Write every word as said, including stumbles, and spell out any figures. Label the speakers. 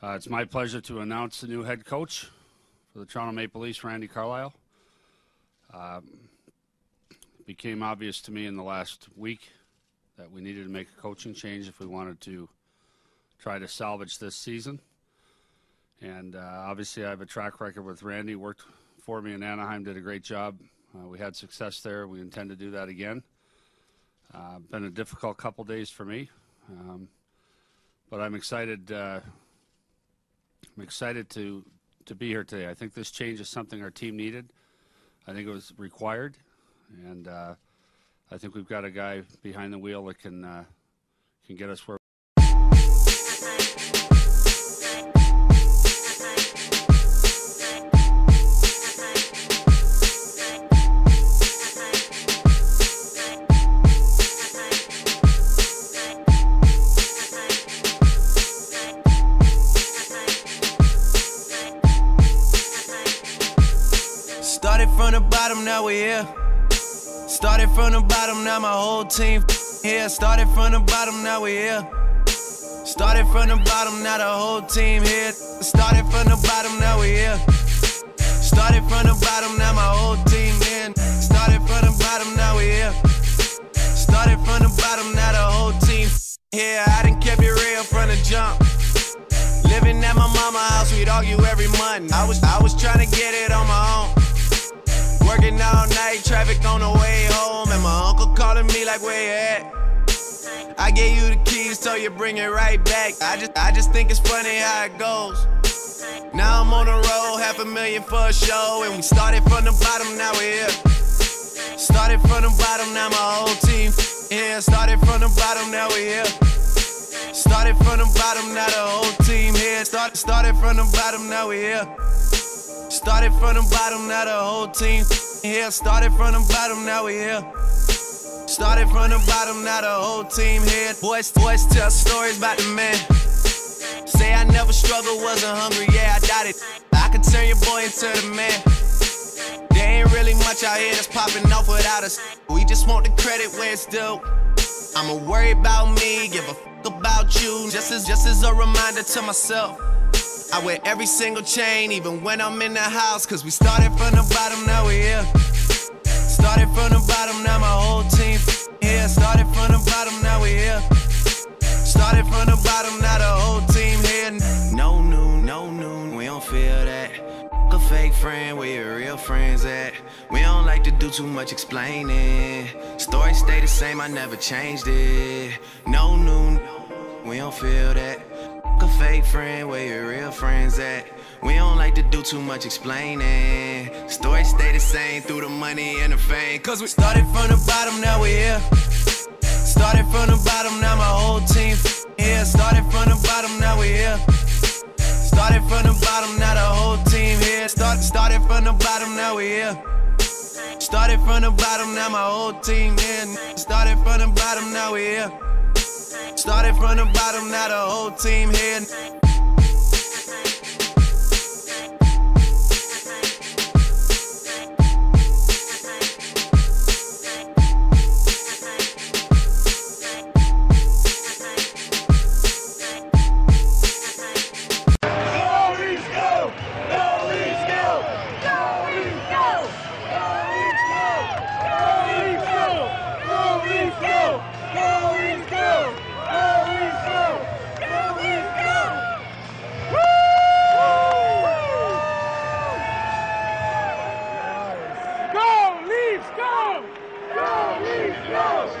Speaker 1: Uh, it's my pleasure to announce the new head coach for the Toronto Maple Leafs, Randy Carlyle. Uh, it became obvious to me in the last week that we needed to make a coaching change if we wanted to try to salvage this season. And uh, obviously I have a track record with Randy, worked for me in Anaheim, did a great job. Uh, we had success there. We intend to do that again. Uh, been a difficult couple days for me, um, but I'm excited. Uh, I'm excited to to be here today. I think this change is something our team needed. I think it was required, and uh, I think we've got a guy behind the wheel that can uh, can get us where.
Speaker 2: Started from the bottom, now we're here. Started from the bottom, now my whole team here. Started from the bottom, now we're here. Started from the bottom, now the whole team here. Started from the bottom, now we're here. Started from the bottom, now my whole team in. Started from the bottom, now we're here. Started from the bottom, now the whole team here. I done kept it real from the jump. Living at my mama's house, we'd argue every month. I was, I was trying to get it on my own. Working all night, traffic on the way home, and my uncle calling me like, where you at? I gave you the keys, so you bring it right back. I just, I just think it's funny how it goes. Now I'm on the road, half a million for a show, and we started from the bottom, now we're here. Started from the bottom, now my whole team here. Started from the bottom, now we're here. Started from the bottom, now the whole team here. Started, started from the bottom, now we're here. Started from the bottom, now the whole team here. Started from the bottom, now we here. Started from the bottom, now the whole team here. Boys, boys tell stories about the man. Say I never struggled, wasn't hungry, yeah, I doubt it. I could turn your boy into the man. There ain't really much out here that's popping off without us. We just want the credit where it's due. I'ma worry about me, give a fuck about you. Just as, just as a reminder to myself. I wear every single chain, even when I'm in the house. Cause we started from the bottom, now we're here. Started from the bottom, now my whole team here. Started from the bottom, now we're here. Started from the bottom, now the whole team here. No noon, no noon, we don't feel that. A fake friend, where your real friends at? We don't like to do too much explaining. Story stay the same, I never changed it. No noon, we don't feel that. A fake friend, where your real friends at? We don't like to do too much explaining. Story stay the same through the money and the fame. Cause we started from the bottom, now we're here. Started from the bottom, now my whole team here. Started from the bottom, now we're here. Started from the bottom, now the whole team here. Start, started from the bottom, now we're here. Started from the bottom, now my whole team in. Started from the bottom, now we're here. Started from the bottom, now the whole team here.
Speaker 3: Go! Go, Leafs, go!